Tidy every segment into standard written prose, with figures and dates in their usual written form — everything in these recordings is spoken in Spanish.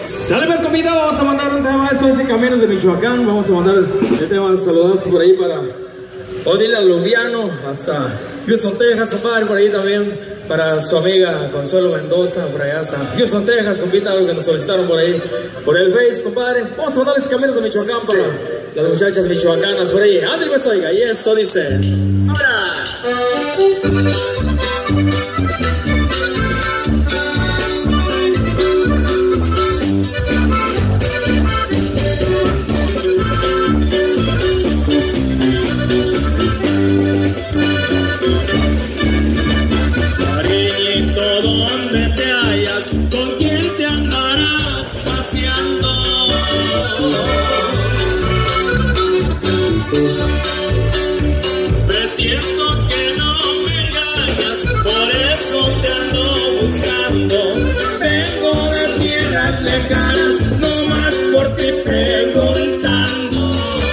Sale pues, compita, vamos a mandar un tema. Esto dice Caminos de Michoacán. Vamos a mandar el tema, saludos por ahí para Odile Aluviano, hasta Houston, Texas, compadre, por ahí también para su amiga Consuelo Mendoza, por allá hasta Houston, Texas, compita, algo que nos solicitaron por ahí, por el Face, compadre. Vamos a mandarles Caminos de Michoacán para las muchachas michoacanas por ahí. Ándale pues, oiga, y eso dice. ¡Ahora! Presiento que no me engañas, por eso te ando buscando. Vengo de tierras lejanas, no más por ti preguntando.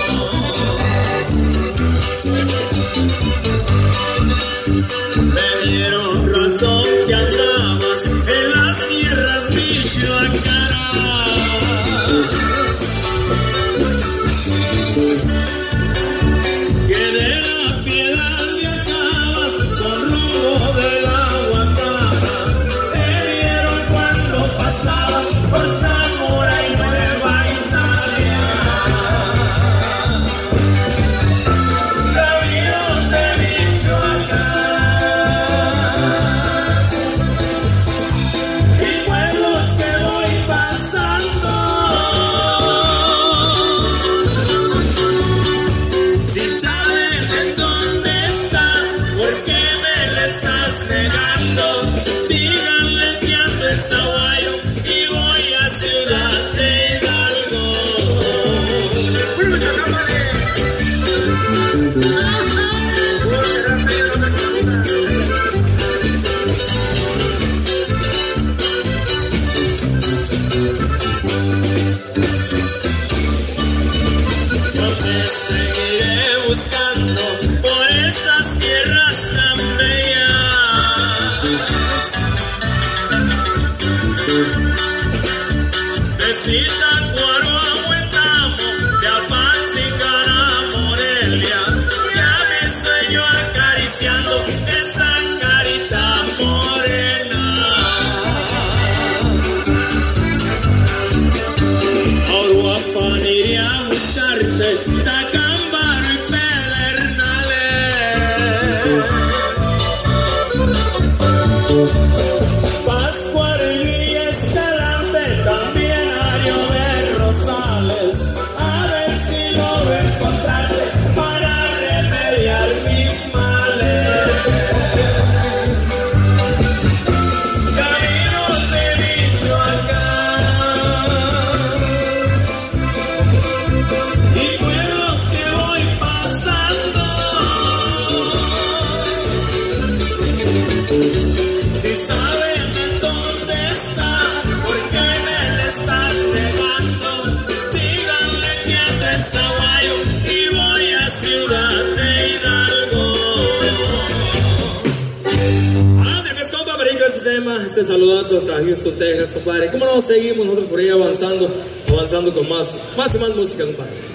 Me dieron razón que andabas en las tierras michoacanas. Buscando por esas tierras tan bellas, de Zitácuaro a Huetamo, de Apatzingán a Morelia, ya me sueño acariciando esa carita morena. A Uruapan iré a buscarte, Pascual y Escalante, también Ario de Rosales, a ver si logro encontrarte para remediar mis males. Caminos de Michoacán y pueblos que voy pasando. Si saben en dónde está, ¿por qué me le estás negando? Díganle que ando en Zaguayo y voy a Ciudad de Hidalgo. Ándale, pues, compa, brinco este tema, este saludazo hasta Houston, Texas, compadre. ¿Cómo no seguimos nosotros por ahí avanzando con más y más música, compadre?